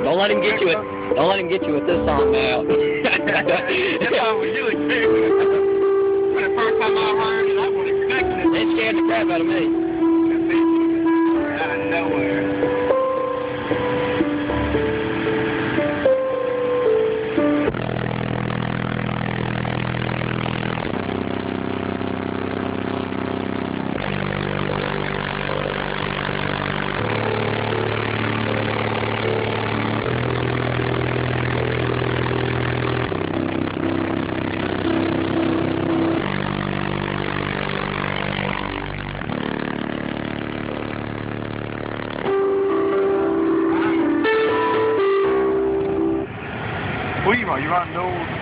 Don't let him get you with. Don't let him get you with this song now. That's how we do it too. The first time I heard it, I wasn't expecting it. It scared the crap out of me. Out of nowhere. What are you on? You're on no